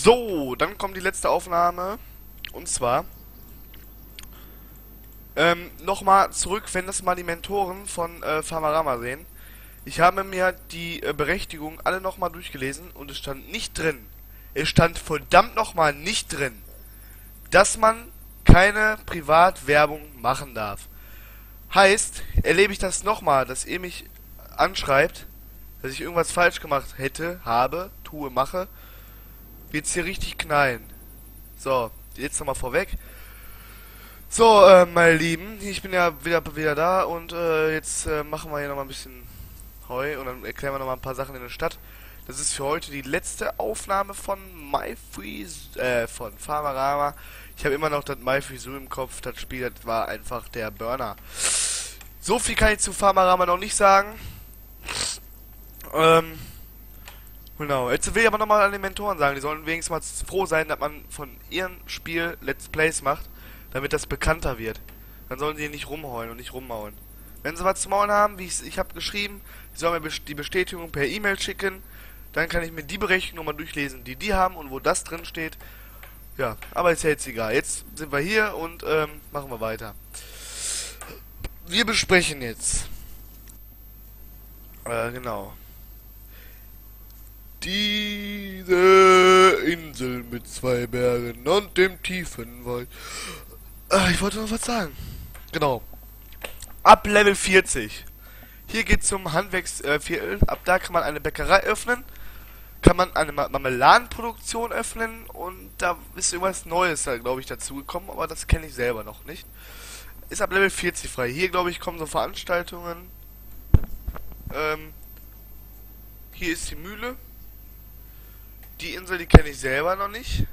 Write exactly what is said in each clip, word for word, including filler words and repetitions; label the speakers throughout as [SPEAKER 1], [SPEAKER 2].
[SPEAKER 1] So, dann kommt die letzte Aufnahme. Und zwar ähm, nochmal zurück, wenn das mal die Mentoren von äh, Farmarama sehen. Ich habe mir die äh, Berechtigung alle nochmal durchgelesen und es stand nicht drin. Es stand verdammt nochmal nicht drin, dass man keine Privatwerbung machen darf. Heißt, erlebe ich das nochmal, dass ihr mich anschreibt, dass ich irgendwas falsch gemacht hätte, habe, tue, mache, wird's hier richtig knallen. So, jetzt nochmal vorweg. So, äh, meine Lieben, ich bin ja wieder, wieder da und äh, jetzt äh, machen wir hier nochmal ein bisschen Heu und dann erklären wir nochmal ein paar Sachen in der Stadt. Das ist für heute die letzte Aufnahme von MyFreeZoo, äh, von Farmarama. Ich habe immer noch das MyFreeZoo im Kopf, das Spiel, das war einfach der Burner. So viel kann ich zu Farmarama noch nicht sagen. Ähm, genau. Jetzt will ich aber nochmal an den Mentoren sagen, die sollen wenigstens mal froh sein, dass man von ihrem Spiel Let's Plays macht, damit das bekannter wird. Dann sollen sie nicht rumheulen und nicht rummauen. Wenn sie was zu maulen haben, wie ich, ich habe geschrieben, sie sollen mir die Bestätigung per E-Mail schicken, dann kann ich mir die Berechnung nochmal durchlesen, die die haben und wo das drin steht. Ja, aber ist ja jetzt egal. Jetzt sind wir hier und ähm, machen wir weiter. Wir besprechen jetzt. Äh, genau. Diese Insel mit zwei Bergen und dem tiefen Wald. Äh, ich wollte noch was sagen. Genau. Ab Level vierzig. Hier geht es zum Handwerksviertel. Äh, Ab da kann man eine Bäckerei öffnen. Kann man eine Ma Marmeladenproduktion öffnen. Und da ist irgendwas Neues, da glaube ich, dazugekommen. Aber das kenne ich selber noch nicht. Ist ab Level vierzig frei. Hier, glaube ich, kommen so Veranstaltungen. Ähm, hier ist die Mühle. Die Insel, die kenne ich selber noch nicht.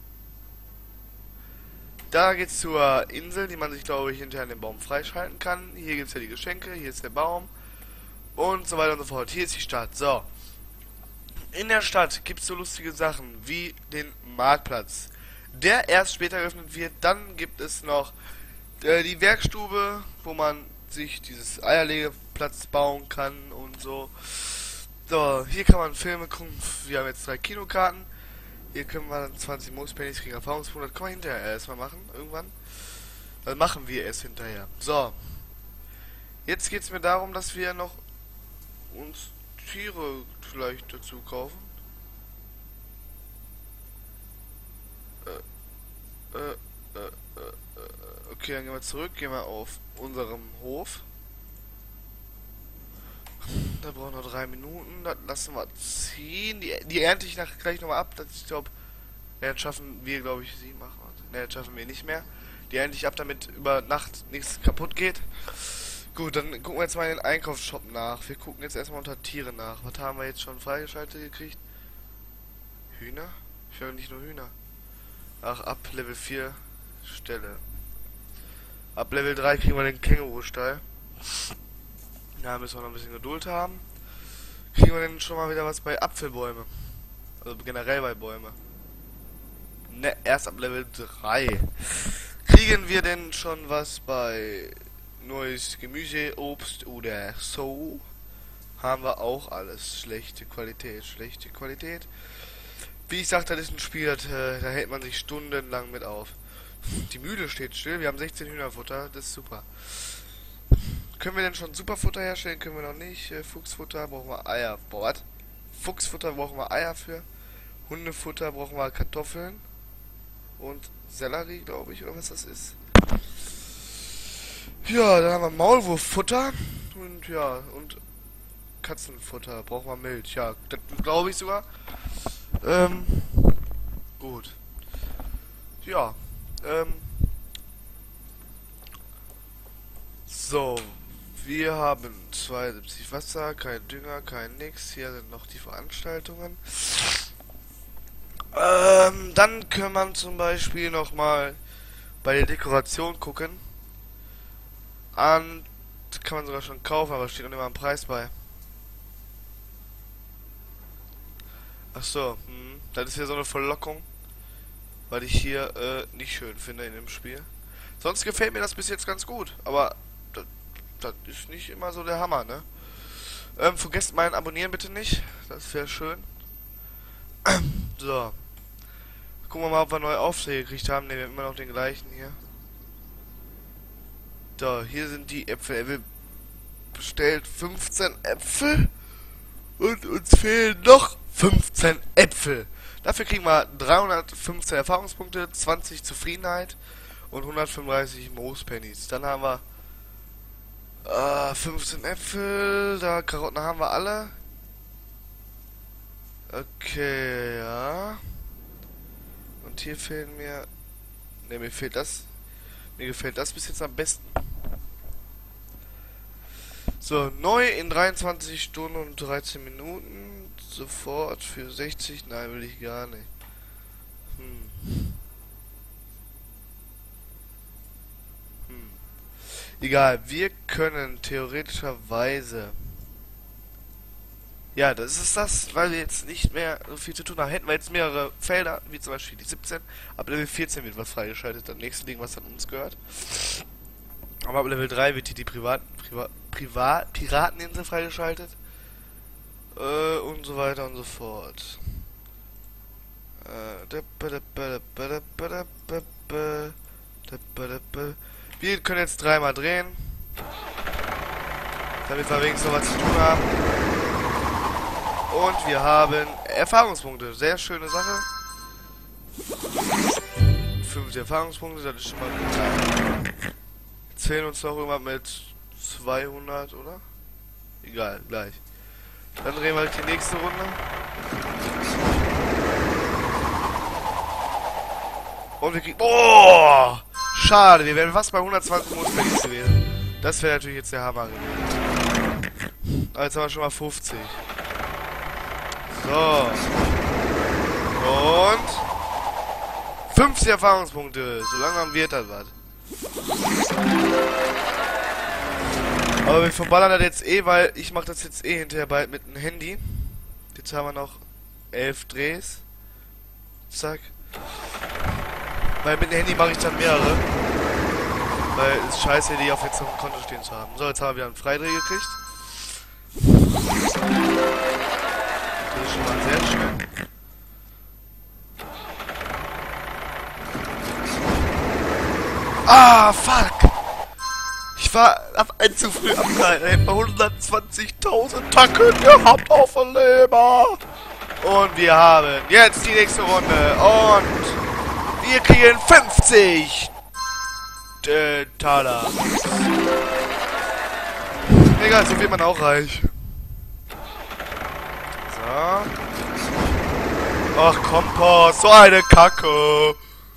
[SPEAKER 1] Da geht's zur Insel, die man sich, glaube ich, hinterher an dem Baum freischalten kann. Hier gibt's ja die Geschenke, hier ist der Baum. Und so weiter und so fort. Hier ist die Stadt. So. In der Stadt gibt's so lustige Sachen wie den Marktplatz, der erst später geöffnet wird. Dann gibt es noch äh, die Werkstube, wo man sich dieses Eierlegeplatz bauen kann und so. So, hier kann man Filme gucken. Wir haben jetzt drei Kinokarten. Hier können wir dann zwanzig Moospennies kriegen Erfahrungspunkte. Das können wir hinterher erstmal machen, irgendwann. Dann machen wir es hinterher. So. Jetzt geht es mir darum, dass wir noch uns Tiere vielleicht dazu kaufen. Äh, äh, äh, äh, okay, dann gehen wir zurück. Gehen wir auf unserem Hof. Da brauchen wir noch drei Minuten. Das lassen wir ziehen. Die, die ernte ich nach, gleich nochmal ab. Das, ich glaube, ja, jetzt schaffen wir, glaube ich, sie machen. Ne, jetzt schaffen wir nicht mehr. Die ernte ich ab, damit über Nacht nichts kaputt geht. Gut, dann gucken wir jetzt mal in den Einkaufsshop nach. Wir gucken jetzt erstmal unter Tiere nach. Was haben wir jetzt schon freigeschaltet gekriegt? Hühner? Ich höre nicht nur Hühner. Ach, ab Level vier Stelle. Ab Level drei kriegen wir den Känguru-Stall. Da müssen wir noch ein bisschen Geduld haben. Kriegen wir denn schon mal wieder was bei Apfelbäume? Also generell bei Bäume. Ne, erst ab Level drei. Kriegen wir denn schon was bei neues Gemüse, Obst oder so? Haben wir auch alles. Schlechte Qualität, schlechte Qualität. Wie ich sagte, das ist ein Spiel, das, äh, da hält man sich stundenlang mit auf. Die Mühle steht still, wir haben sechzehn Hühnerfutter, das ist super. Können wir denn schon Superfutter herstellen? Können wir noch nicht. Äh, Fuchsfutter brauchen wir Eier. Boah, was? Fuchsfutter brauchen wir Eier für. Hundefutter brauchen wir Kartoffeln. Und Sellerie, glaube ich, oder was das ist. Ja, dann haben wir Maulwurffutter. Und ja, und Katzenfutter. Brauchen wir Milch. Ja, das glaube ich sogar. Ähm, gut. Ja, ähm. So. Wir haben zweiundsiebzig Wasser, kein Dünger, kein nix. Hier sind noch die Veranstaltungen. Ähm, dann kann man zum Beispiel nochmal bei der Dekoration gucken. Und kann man sogar schon kaufen, aber steht noch immer ein Preis bei. Ach so, hm, das ist ja so eine Verlockung, weil ich hier äh, nicht schön finde in dem Spiel. Sonst gefällt mir das bis jetzt ganz gut, aber das, das ist nicht immer so der Hammer, ne? Ähm, vergesst mein Abonnieren bitte nicht, das wäre schön. So. gucken wir mal, ob wir neue Aufträge gekriegt haben. Ne, wir haben immer noch den gleichen hier. So, hier sind die Äpfel. Er will bestellt fünfzehn Äpfel. Und uns fehlen noch fünfzehn Äpfel. Dafür kriegen wir dreihundertfünfzehn Erfahrungspunkte, zwanzig Zufriedenheit und hundertfünfunddreißig Moospennies. Dann haben wir äh, fünfzehn Äpfel. Da Karotten haben wir alle. Okay, ja. Und hier fehlen mir... Ne, mir fehlt das. Mir gefällt das bis jetzt am besten. So, neu in dreiundzwanzig Stunden und dreizehn Minuten. Sofort für sechzig. Nein, will ich gar nicht. Hm. Hm. Egal, wir können theoretischerweise... Ja, das ist das, weil wir jetzt nicht mehr so viel zu tun haben. Hätten wir jetzt mehrere Felder, wie zum Beispiel die siebzehn, ab Level vierzehn wird was freigeschaltet, das nächste Ding, was an uns gehört. Aber ab Level drei wird hier die Privat, Privat, Privat, Pirateninsel freigeschaltet. Äh, und so weiter und so fort. Äh, wir können jetzt dreimal drehen, damit wir wenigstens noch was zu tun haben. Und wir haben Erfahrungspunkte. Sehr schöne Sache. fünfzig Erfahrungspunkte, das ist schon mal gut. Jetzt fehlen uns noch irgendwann mit zweihundert, oder? Egal, gleich. Dann drehen wir halt die nächste Runde. Und wir kriegen... Oh! Schade, wir wären fast bei hundertzwanzig Moospennies gewesen. Das wäre natürlich jetzt der Hammer gewesen. Aber jetzt haben wir schon mal fünfzig. So. Und fünfzig Erfahrungspunkte. So langsam wird das was. Aber wir verballern das jetzt eh, weil ich mache das jetzt eh hinterher bald mit dem Handy. Jetzt haben wir noch elf Drehs. Zack. Weil mit dem Handy mache ich dann mehrere. Weil es ist scheiße, die auf jetzt auf dem Konto stehen zu haben. So, jetzt haben wir wieder einen Freidreh gekriegt. Das ist schon mal sehr schön. Ah, fuck! Ich war ab ein zu früh abgehalten. Ich habe hundertzwanzigtausend Tacken gehabt auf der Leber. Und wir haben jetzt die nächste Runde. Und wir kriegen fünfzig äh, Taler. Egal, so wird man auch reich. Ach, Kompost, so eine Kacke.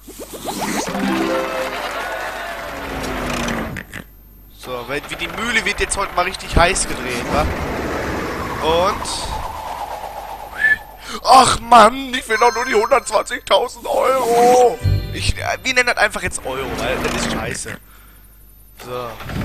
[SPEAKER 1] So, weil wie die Mühle wird jetzt heute mal richtig heiß gedreht, wa? Und... Ach Mann, ich will doch nur die hundertzwanzigtausend Euro. Ich, wir nennen das einfach jetzt Euro, weil das ist scheiße. So.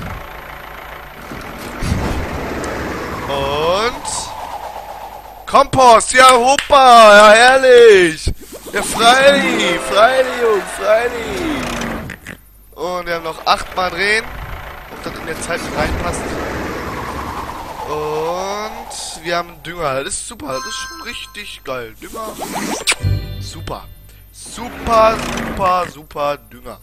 [SPEAKER 1] Und... Kompost, ja, hoppa, ja, herrlich. Ja, freilich, freilich, Jungs, freilich. Und wir haben noch achtmal drehen, ob das in der Zeit mit reinpasst. Und wir haben Dünger, das ist super, das ist schon richtig geil. Dünger, super. Super, super, super Dünger.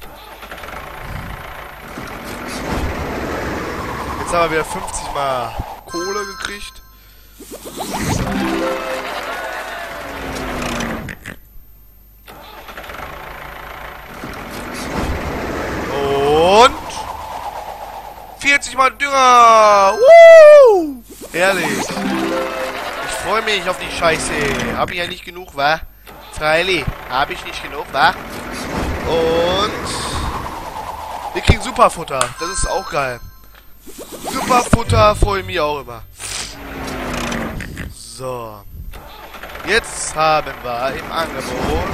[SPEAKER 1] Jetzt haben wir wieder fünfzig Mal Kohle gekriegt. Und vierzig Mal Dünger. Woo! Ehrlich. Ich freue mich auf die Scheiße. Hab ich ja nicht genug, wa? Freilich. Hab ich nicht genug, wa? Und wir kriegen Superfutter. Das ist auch geil. Superfutter freue ich mich auch immer. So. Jetzt haben wir im Angebot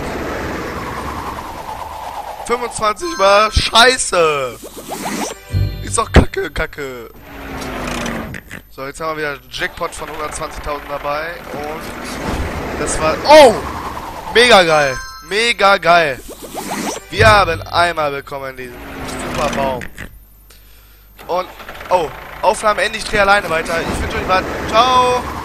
[SPEAKER 1] fünfundzwanzig Mal Scheiße. Ist doch kacke, kacke. So, jetzt haben wir wieder einen Jackpot von hundertzwanzigtausend dabei. Und das war... Oh! Mega geil. Mega geil. Wir haben einmal bekommen diesen super Baum. Und... Oh. Aufnahme endlich, ich drehe alleine weiter. Ich wünsche euch was. Ciao!